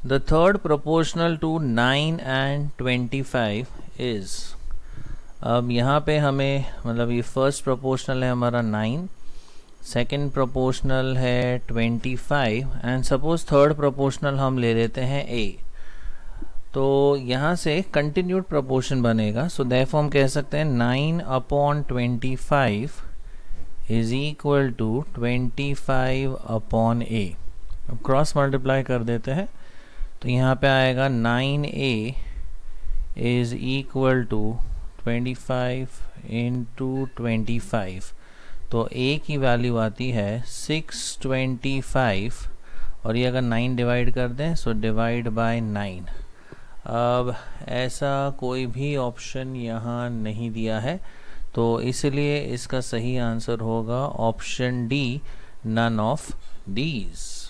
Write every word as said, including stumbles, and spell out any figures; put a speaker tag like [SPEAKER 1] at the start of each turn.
[SPEAKER 1] The third proportional to nine and twenty five is, अब यहाँ पे हमें मतलब ये फर्स्ट प्रोपोर्शनल है हमारा नाइन, सेकेंड प्रोपोर्शनल है twenty five and suppose third proportional हम ले लेते हैं ए, तो यहाँ से कंटिन्यूड प्रोपोर्शन बनेगा। सो देयरफॉर हम कह सकते हैं nine upon twenty five is equal to twenty five upon a. अब क्रॉस मल्टीप्लाई कर देते हैं तो यहाँ पे आएगा nine a is equal to twenty five into twenty five, तो ए की वैल्यू आती है सिक्स ट्वेंटी फाइव और ये अगर नाइन डिवाइड कर दें सो डिवाइड बाय नाइन। अब ऐसा कोई भी ऑप्शन यहाँ नहीं दिया है, तो इसलिए इसका सही आंसर होगा option D, none of these.